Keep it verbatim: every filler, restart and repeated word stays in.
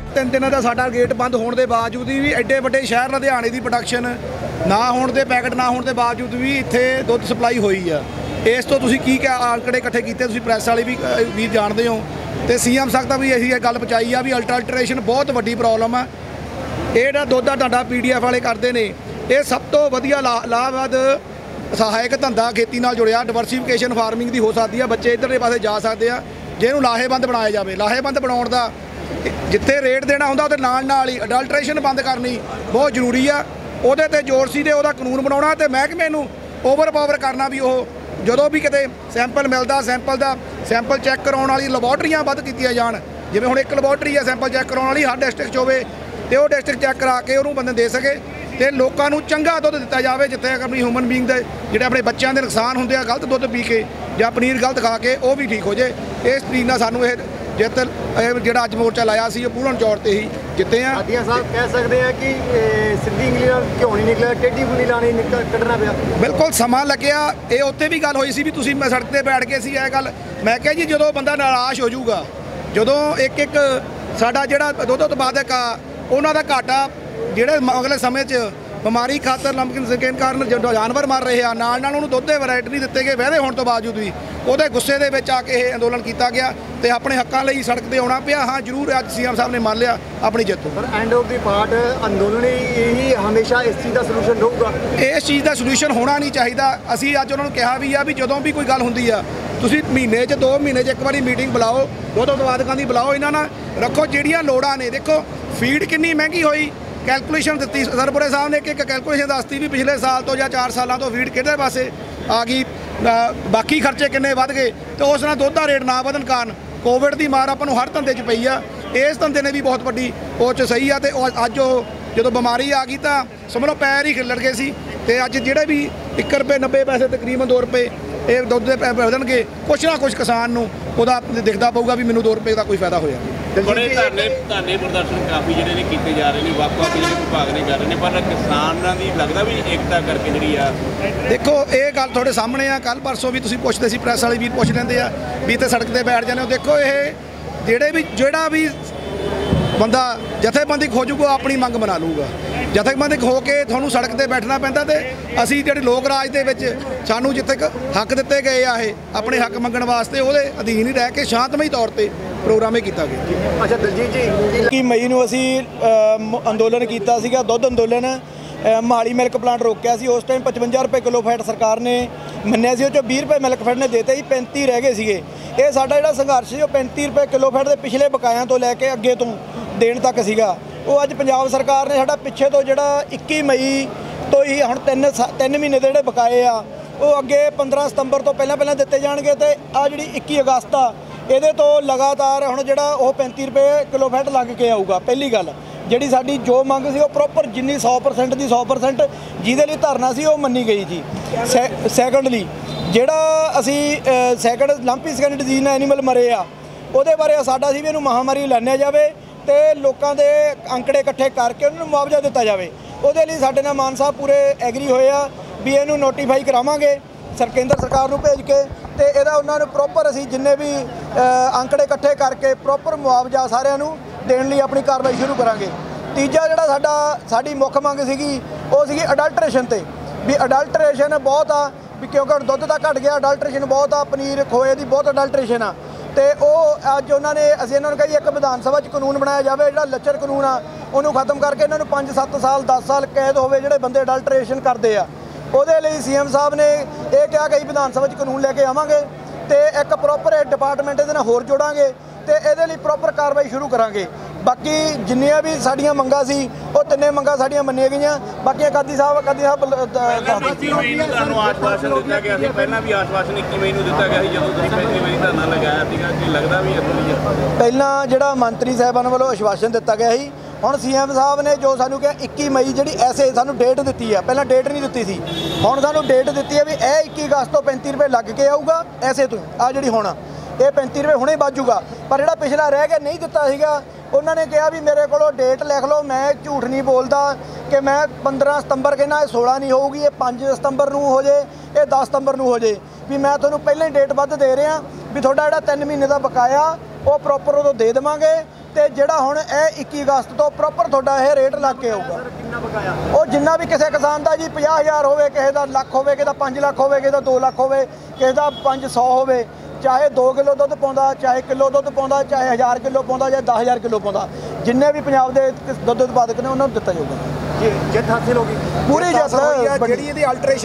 तीन दिन का साडा गेट बंद होने के बावजूद भी एडे वड्डे शहर लुधियाने की प्रोडक्शन ना होने के पैकेट ना होने के बावजूद भी इत्थे दुध सप्लाई हुई है। इस तो तुसीं की क्या आंकड़े इकट्ठे कीते, तुसीं प्रैस वाले भी भी जानते हो तो सी एम तक भी असीं ये गल पहुँचाई आ भी अल्ट्राल्ट्रेशन बहुत वड्डी प्रॉब्लम है। ये जिहड़ा दुध तुहाडा पी डी एफ वाले करते हैं ये सब तो वधिया ला लाभवद सहायक धंधा खेती नाल जुड़िया डिवर्सीफिकेशन फार्मिंग की हो सकती है। बच्चे इधरले पासे जा सकते हैं जे इहनूं लाहेबंद बनाया जाए। लाहेबंद बनाउण दा जिथे रेट देना होंदा उहदे नाल नाल ही अडल्ट्रेशन बंद करनी बहुत जरूरी आ। उहदे ते जोर सी ते उहदा कानून बनाउणा ते महकमे नूं ओवर पावर करना भी वो जदों भी किते सैंपल मिलदा सैंपल दा सैंपल चैक कराउण वाली लैबोरेटरीआं वध कीतीआं जाण। जिवें हुण एक लैबोरेटरी है सैंपल चैक कराउण वाली हर डिस्ट्रिक्ट 'च होवे ते वो डिस्ट्रिक्ट चैक करा के उहनूं बंदे दे सके ते लोकां नूं चंगा दुध दित्ता जावे जिथे अपनी ह्यूमन बीइंग दे जिहड़े अपने बच्चों के नुकसान होंदे आ गलत दुध पी के या पनीर गलत खा के वो भी ठीक हो जाए। इस तरीके नाल सानूं इह जित जिहड़ा अज मोर्चा लाया सी पूर्ण तौर पर ही जिते हैं। हादिया साहब कह सकते हैं कि सीधी इंगली क्यों नहीं निकलिया, टेढ़ी उंगली लानी कढ़ना पिया। बिल्कुल समा लग्या। ये उत्थे भी गल होई सी भी तुसीं मैं सड़क ते बैठ के सी यह गल मैं कहा जी जदों बंदा निराश हो जाऊगा जदों एक एक साडा जिहड़ा दुध उत्पादक आ उन्हां दा घाटा जिहड़े अगले समय च बीमारी खातर लंपकिन स्किन कारण जो जानवर मर रहे हैं नाल नाल उन्होंने दुध के वैरायटी नहीं दिते गए वादे होने तो बावजूद भी वो गुस्से के विच आके ये अंदोलन किया गया तो अपने हकों लिए सड़क पर आना पिया। हाँ जरूर अज सी एम साहब ने मान लिया अपनी जित। पर एंड ऑफ द पार्ट अंदोलन ही हमेशा इस चीज़ का सलूशन रहूगा। इस चीज़ का सलूशन होना नहीं चाहिए। असी अज उन्होंने कहा भी आ भी जदों भी कोई गल होंदी आ तुसीं महीने च दो महीने च एक बारी मीटिंग बुलाओ दुध उत्पादकों की बुलाओ इन्हां नाल रखो जिहड़ियां लोड़ां ने। देखो फीड कितनी महंगी हुई कैलकुलेशन दी सरपुरे साहब ने एक एक कैलकुलेशन दसती भी पिछले साल तो या चार सालों तो फीड किहड़े पासे आ गई बाकी खर्चे किन्ने वध गए तो उस नाल दुध दा रेट ना वधन कारण कोविड की मार आपां नूं हर धंधे च पई आ। इस धंधे ने भी बहुत वड्डी वो च सही आ ते अज जो बीमारी आ गई तो समझ लो पैर ही खिलड़ गए सी ते अज जिहड़े भी एक रुपये नब्बे पैसे तकरीबन दो रुपये ये दुध के पैसे वधणगे कुछ ना कुछ किसान नूं उहदा दिखदा पऊगा भी मैनूं दो रुपये का कोई फायदा होया। बड़े धरने धरने प्रदर्शन काफ़ी जिहड़े ने कीते जा रहे हैं ਵੱਖ-ਵੱਖ ਜਿਹੜੇ विभाग ने कर रहे हैं पर किसानां दी लगदा भी एकता करके जिहड़ी आ। देखो ये गल थोड़े सामने आ कल परसों भी तुसीं पुछदे सी प्रैस वाले वीर पुछ लैंदे आ भी इत्थे सड़क ते बैठ जाने। देखो ये जिहड़े भी जिहड़ा भी बंदा जथेबंदी खोजूगा अपनी मंग बना लूगा। जथेबंदी हो के तुहानूं सड़क ते बैठना पैंदा ते असीं जिहड़े लोक राज दे विच सानूं जिथे हक दिते गए आ ये अपने हक मंगण वास्ते ਉਹਦੇ अधीन ही रह के शांतमई तौर पर प्रोग्राम ही किया गया। अच्छा दलजीत जी इक्की मई ਨੂੰ ਅਸੀਂ ਅੰਦੋਲਨ ਕੀਤਾ ਸੀਗਾ ਦੁੱਧ ਅੰਦੋਲਨ ਮਹਾਲੀ ਮਿਲਕ ਪਲਾਂਟ ਰੋਕਿਆ ਸੀ। ਉਸ ਟਾਈਮ ਪਚਵੰਜਾ ਰੁਪਏ ਕਿਲੋ ਫੈਟ ਸਰਕਾਰ ਨੇ ਮੰਨਿਆ ਸੀ ਉਹ 'ਚੋਂ ਵੀਹ ਰੁਪਏ ਮਿਲਕ ਫੈਟ ਨੇ ਦੇਤੇ ਸੀ ਪੈਂਤੀ ਰਹਿ ਗਏ ਸੀਗੇ। ਇਹ ਸਾਡਾ ਜਿਹੜਾ ਸੰਘਰਸ਼ ਸੀ ਉਹ ਪੈਂਤੀ ਰੁਪਏ ਕਿਲੋ ਫੈਟ ਦੇ ਪਿਛਲੇ ਬਕਾਇਆਂ ਤੋਂ ਲੈ ਕੇ ਅੱਗੇ ਤੋਂ ਦੇਣ ਤੱਕ ਸੀਗਾ। ਉਹ ਅੱਜ ਪੰਜਾਬ ਸਰਕਾਰ ਨੇ ਸਾਡਾ ਪਿੱਛੇ ਤੋਂ ਜਿਹੜਾ ਇੱਕੀ ਮਈ ਤੋਂ ਹੀ ਹੁਣ ਤਿੰਨ ਤਿੰਨ ਮਹੀਨੇ ਦੇ ਜਿਹੜੇ ਬਕਾਏ ਆ ਉਹ ਅੱਗੇ ਪੰਦਰਾਂ ਸਤੰਬਰ ਤੋਂ ਪਹਿਲਾਂ ਪਹਿਲਾਂ ਦਿੱਤੇ ਜਾਣਗੇ ਤੇ ਆ ਜਿਹੜੀ ਇੱਕੀ ਅਗਸਤ ਆ ਇਹਦੇ ਤੋਂ ਲਗਾਤਾਰ ਹੁਣ ਜਿਹੜਾ ਉਹ ਪੈਂਤੀ ਰੁਪਏ ਕਿਲੋ ਫੈਟ ਲੱਗ ਕੇ ਆਊਗਾ। ਪਹਿਲੀ ਗੱਲ ਜਿਹੜੀ ਸਾਡੀ ਜੋ ਮੰਗ ਸੀ ਉਹ ਪ੍ਰੋਪਰ ਜਿੰਨੀ ਸੌ ਪਰਸੈਂਟ ਦੀ ਸੌ ਪਰਸੈਂਟ ਜਿਹਦੇ ਲਈ ਧਰਨਾ ਸੀ ਉਹ ਮੰਨੀ ਗਈ ਜੀ। ਸੈਕੰਡਲੀ ਜਿਹੜਾ ਅਸੀਂ ਸੈਕੰਡ ਲੰਪੀ ਸਕਿਨ ਡਿਜ਼ੀਜ਼ ਨਾਲ ਐਨੀਮਲ ਮਰੇ ਆ ਉਹਦੇ ਬਾਰੇ ਸਾਡਾ ਸੀ ਵੀ ਇਹਨੂੰ ਮਹਾਮਾਰੀ ਐਲਾਨਿਆ ਜਾਵੇ ਤੇ ਲੋਕਾਂ ਦੇ ਅੰਕੜੇ ਇਕੱਠੇ ਕਰਕੇ ਉਹਨਾਂ ਨੂੰ ਮੁਆਵਜ਼ਾ ਦਿੱਤਾ ਜਾਵੇ। ਉਹਦੇ ਲਈ ਸਾਡੇ ਨਾਲ ਮਾਨ ਸਾਹਿਬ ਪੂਰੇ ਐਗਰੀ ਹੋਏ ਆ ਵੀ ਇਹਨੂੰ ਨੋਟੀਫਾਈ ਕਰਾਵਾਂਗੇ ਸਰ ਕੇਂਦਰ ਸਰਕਾਰ ਨੂੰ ਭੇਜ ਕੇ ਤੇ ਇਹਦਾ ਉਹਨਾਂ ਨੂੰ ਪ੍ਰੋਪਰ ਅਸੀਂ ਜਿੰਨੇ ਵੀ ਅੰਕੜੇ ਇਕੱਠੇ ਕਰਕੇ ਪ੍ਰੋਪਰ ਮੁਆਵਜ਼ਾ ਸਾਰਿਆਂ ਨੂੰ ਦੇਣ ਲਈ ਆਪਣੀ ਕਾਰਵਾਈ ਸ਼ੁਰੂ ਕਰਾਂਗੇ। ਤੀਜਾ ਜਿਹੜਾ ਸਾਡਾ ਸਾਡੀ ਮੁੱਖ ਮੰਗ ਸੀਗੀ ਉਹ ਸੀਗੀ ਅਡਲਟਰੇਸ਼ਨ ਤੇ ਵੀ ਅਡਲਟਰੇਸ਼ਨ ਬਹੁਤ ਆ ਵੀ ਕਿਉਂਕਿ ਹੁਣ ਦੁੱਧ ਤਾਂ ਘਟ ਗਿਆ ਅਡਲਟਰੇਸ਼ਨ ਬਹੁਤ ਆ ਪਨੀਰ ਖੋਏ ਦੀ ਬਹੁਤ ਅਡਲਟਰੇਸ਼ਨ ਆ ਤੇ ਉਹ ਅੱਜ ਉਹਨਾਂ ਨੇ ਅਸੀਂ ਇਹਨਾਂ ਨੂੰ ਕਹੀ ਇੱਕ ਵਿਧਾਨ ਸਭਾ 'ਚ ਕਾਨੂੰਨ ਬਣਾਇਆ ਜਾਵੇ ਜਿਹੜਾ ਲੱਚਰ ਕਾਨੂੰਨ ਆ ਉਹਨੂੰ ਖਤਮ ਕਰਕੇ ਇਹਨਾਂ ਨੂੰ ਪੰਜ ਸੱਤ ਸਾਲ ਦਸ ਸਾਲ ਕੈਦ ਹੋਵੇ ਜਿਹੜੇ ਬੰਦੇ ਅਡਲਟਰੇਸ਼ਨ ਕਰਦੇ ਆ। ਉਹਦੇ ਲਈ ਸੀ ਐਮ ਸਾਹਿਬ ਨੇ ਇਹ ਕਿਹਾ ਕਿ ਵਿਧਾਨ ਸਭਾ 'ਚ ਕਾਨੂੰਨ ਲੈ ਕੇ ਆਵਾਂਗੇ ਤੇ ਇੱਕ ਪ੍ਰੋਪਰ ਡਿਪਾਰਟਮੈਂਟ ਇਹਦੇ ਨਾਲ ਹੋਰ ਜੋੜਾਂਗੇ ਤੇ ਇਹਦੇ ਲਈ ਪ੍ਰੋਪਰ ਕਾਰਵਾਈ ਸ਼ੁਰੂ ਕਰਾਂਗੇ। ਬਾਕੀ ਜਿੰਨੀਆਂ ਵੀ ਸਾਡੀਆਂ ਮੰਗਾਂ ਸੀ ਉਹ ਤਿੰਨੇ ਮੰਗਾਂ ਸਾਡੀਆਂ ਮੰਨੀਆਂ ਗਈਆਂ। ਬਾਕੀ ਕਾਦੀ ਸਾਹਿਬ ਕਾਦੀ ਸਾਹਿਬ ਇੱਕੀ ਮਈ ਨੂੰ ਤੁਹਾਨੂੰ ਆਸ਼ਵਾਸਨ ਦਿੱਤਾ ਗਿਆ ਸੀ ਪਹਿਲਾਂ ਵੀ ਆਸ਼ਵਾਸਨ ਇੱਕੀ ਮਈ ਨੂੰ ਦਿੱਤਾ ਗਿਆ ਸੀ ਜਦੋਂ ਤੁਸੀਂ ਪਹਿਲੀ ਵਾਰੀ ਧਰਨਾ ਲਗਾਇਆ ਸੀਗਾ ਕੀ ਲੱਗਦਾ ਵੀ ਪਹਿਲਾਂ ਜਿਹੜਾ ਮੰਤਰੀ ਸਾਹਿਬਾਨ ਵੱਲੋਂ ਆਸ਼ਵਾਸਨ ਦਿੱਤਾ ਗਿਆ ਸੀ ਹੁਣ ਸੀ ਐਮ ਸਾਹਿਬ ਨੇ ਜੋ ਸਾਨੂੰ ਕਿਹਾ ਇੱਕੀ ਮਈ ਜਿਹੜੀ ਐਸੇ ਸਾਨੂੰ ਡੇਟ ਦਿੱਤੀ ਆ ਪਹਿਲਾਂ ਡੇਟ ਨਹੀਂ ਦਿੱਤੀ ਸੀ ਹੁਣ ਸਾਨੂੰ ਡੇਟ ਦਿੱਤੀ ਹੈ ਵੀ ਇਹ ਇੱਕੀ ਅਗਸਤ ਤੋਂ ਪੈਂਤੀ ਰੁਪਏ ਲੱਗ ਕੇ ਆਊਗਾ ਐਸੇ ਤੋਂ ਆ ਜਿਹੜੀ ਹੁਣ ਇਹ ਪੈਂਤੀ ਰੁਪਏ ਹੁਣੇ ਵੱਜੂਗਾ। ਪਰ ਜਿਹੜਾ ਪਿਛਲਾ ਰਹਿ ਗਿਆ ਨਹੀਂ ਦਿੱਤਾ ਸੀਗਾ ਉਹਨਾਂ ਨੇ ਕਿਹਾ ਵੀ ਮੇਰੇ ਕੋਲੋਂ ਡੇਟ ਲਿਖ ਲਓ ਮੈਂ ਝੂਠ ਨਹੀਂ ਬੋਲਦਾ ਕਿ ਮੈਂ ਪੰਦਰਾਂ ਸਤੰਬਰ ਕਹਿੰਦਾ ਇਹ ਸੋਲਾਂ ਨਹੀਂ ਹੋਊਗੀ ਇਹ ਪੰਜ ਸਤੰਬਰ ਨੂੰ ਹੋ ਜੇ ਇਹ ਦਸ ਸਤੰਬਰ ਨੂੰ ਹੋ ਜੇ ਵੀ ਮੈਂ ਤੁਹਾਨੂੰ ਪਹਿਲਾਂ ਹੀ ਡੇਟ ਵੱਧ ਦੇ ਰਿਹਾ ਵੀ ਤੁਹਾਡਾ ਜਿਹੜਾ ਤਿੰਨ ਮਹੀਨੇ ਦਾ ਬਕਾਇਆ ਉਹ ਪ੍ਰੋਪਰ ਉਦੋਂ ਦੇ ਦੇਵਾਂਗੇ ਤੇ ਜਿਹੜਾ ਹੁਣ ਇਹ ਇੱਕੀ ਅਗਸਤ ਤੋਂ ਪ੍ਰੋਪਰ ਤੁਹਾਡਾ ਇਹ ਰੇਟ ਲੱਗ ਕੇ ਆਊਗਾ। ਸਰ ਕਿੰਨਾ ਬਕਾਇਆ? ਉਹ ਜਿੰਨਾ ਵੀ ਕਿਸੇ ਕਿਸਾਨ ਦਾ ਜੀ ਪੰਜਾਹ ਹਜ਼ਾਰ ਹੋਵੇ, ਕਿਸੇ ਦਾ ਲੱਖ ਹੋਵੇ, ਕਿਸੇ ਦਾ ਪੰਜ ਲੱਖ ਹੋਵੇ, ਕਿਸੇ ਦਾ ਦੋ ਲੱਖ ਹੋਵੇ, ਕਿਸੇ ਦਾ ਪੰਜ ਸੌ ਹੋਵੇ, ਚਾਹੇ ਦੋ ਕਿਲੋ ਦੁੱਧ ਪਾਉਂਦਾ, ਚਾਹੇ ਕਿਲੋ ਦੁੱਧ ਪਾਉਂਦਾ, ਚਾਹੇ ਹਜ਼ਾਰ ਕਿਲੋ ਪਾਉਂਦਾ, ਜਾਂ ਦਸ ਹਜ਼ਾਰ ਕਿਲੋ ਪਾਉਂਦਾ, ਜਿੰਨੇ ਵੀ ਪੰਜਾਬ ਦੇ ਦੁੱਧ ਉਤਪਾਦਕ ਨੇ ਉਹਨਾਂ ਨੂੰ ਦਿੱਤਾ ਜਾਊਗਾ। ਜੀ ਜਿੱਤ ਹਾਸਿਲ ਹੋ ਗਈ। ਪੂਰੀ ਜਿੱਤ ਜਿਹੜੀ ਇਹਦੀ ਅਲਟਰੇਸ਼ਨ